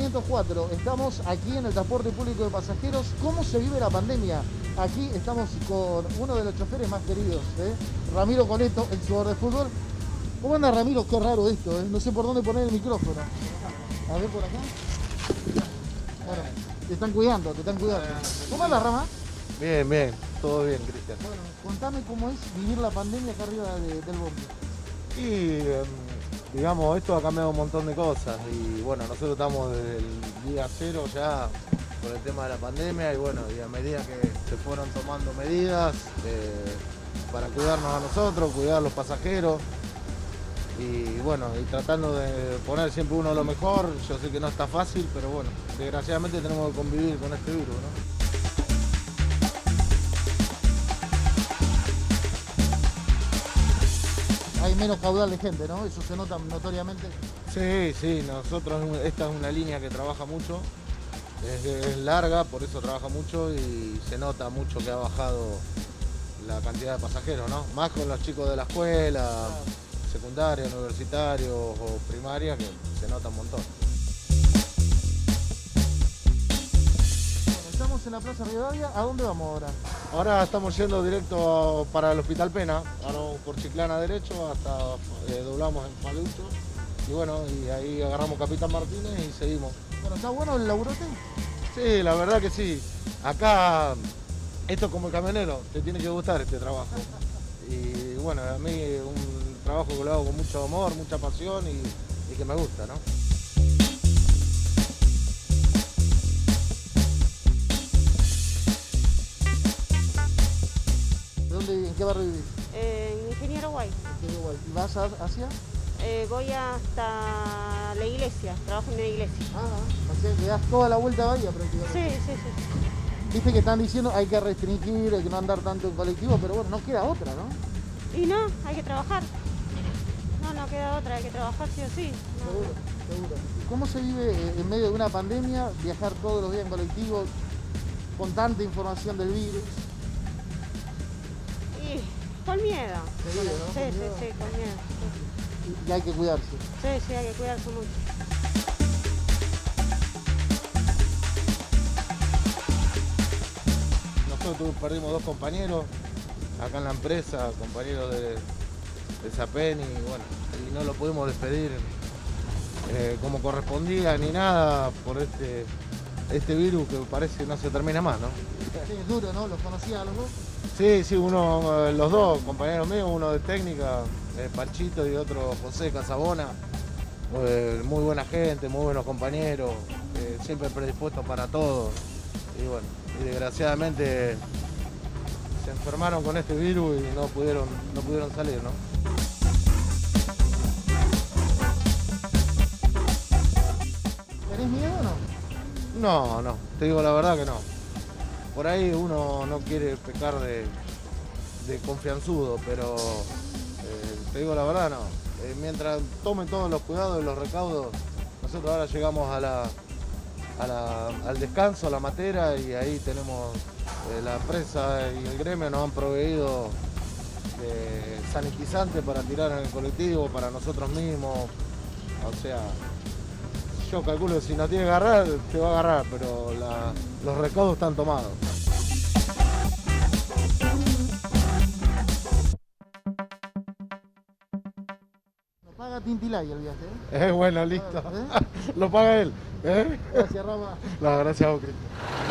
504. Estamos aquí en el transporte público de pasajeros. ¿Cómo se vive la pandemia? Aquí estamos con uno de los choferes más queridos, Ramiro Coleto, ex jugador de fútbol. ¿Cómo anda, Ramiro? Qué raro esto, No sé por dónde poner el micrófono. A ver, por acá. Bueno, te están cuidando, ¿Cómo anda, Rama? Bien, bien, todo bien, Cristian. Bueno, contame cómo es vivir la pandemia acá arriba del bondi. Y digamos, esto ha cambiado un montón de cosas y bueno, nosotros estamos desde el día cero ya por el tema de la pandemia y bueno, y a medida que se fueron tomando medidas para cuidarnos a nosotros, cuidar a los pasajeros y bueno, y tratando de poner siempre uno lo mejor. Yo sé que no está fácil, pero bueno, desgraciadamente tenemos que convivir con este virus, ¿no? Hay menos caudal de gente, ¿no? Eso se nota notoriamente. Sí, sí, esta es una línea que trabaja mucho, es larga, por eso trabaja mucho y se nota mucho que ha bajado la cantidad de pasajeros, ¿no? Más con los chicos de la escuela, secundaria, universitarios o primaria, que se nota un montón. Bueno, estamos en la Plaza Rivadavia. ¿A dónde vamos ahora? Ahora estamos yendo directo para el Hospital Pena, ahora vamos por Chiclana derecho hasta doblamos en Palucho y bueno, y ahí agarramos Capitán Martínez y seguimos. Bueno, ¿está bueno el laburote? Sí, la verdad que sí. Acá, esto como el camionero, te tiene que gustar este trabajo. Y bueno, a mí es un trabajo que lo hago con mucho amor, mucha pasión y que me gusta, ¿no? ¿En qué barrio vivís? Ingeniero Guay. ¿Y vas hacia? Voy hasta la iglesia, trabajo en la iglesia. O sea que das toda la vuelta a Bahía prácticamente. Sí. Viste que están diciendo hay que restringir, hay que no andar tanto en colectivo, pero bueno, no queda otra, ¿no? Y no, hay que trabajar. No queda otra, hay que trabajar sí o sí. Seguro. ¿Y cómo se vive en medio de una pandemia, viajar todos los días en colectivo, con tanta información del virus? Y con miedo. Seguro, ¿no? Sí, con miedo. Y hay que cuidarse. Sí, hay que cuidarse mucho. Nosotros perdimos 2 compañeros acá en la empresa, compañeros de Sapen y bueno, y no lo pudimos despedir como correspondía ni nada por este virus que parece que no se termina más, ¿no? Sí, es duro, ¿no? ¿Los conocías a los dos? Sí, los dos compañeros míos, uno de técnica, Panchito, y otro José Casabona. Muy buena gente, muy buenos compañeros, siempre predispuestos para todo. Y bueno, y desgraciadamente se enfermaron con este virus y no pudieron salir, ¿no? ¿Tenés miedo o no? No, te digo la verdad que no. Por ahí uno no quiere pecar de confianzudo, pero te digo la verdad no. Mientras tomen todos los cuidados y los recaudos, nosotros ahora llegamos al descanso, a la matera, y ahí tenemos la empresa y el gremio nos han proveído sanitizantes para tirar en el colectivo, para nosotros mismos. O sea, yo calculo que si nos tiene que agarrar, te va a agarrar, pero los recaudos están tomados. Lo paga Tintilay el viaje, Bueno, listo. Lo paga él. Gracias, Rama. No, gracias a vos, Cristian.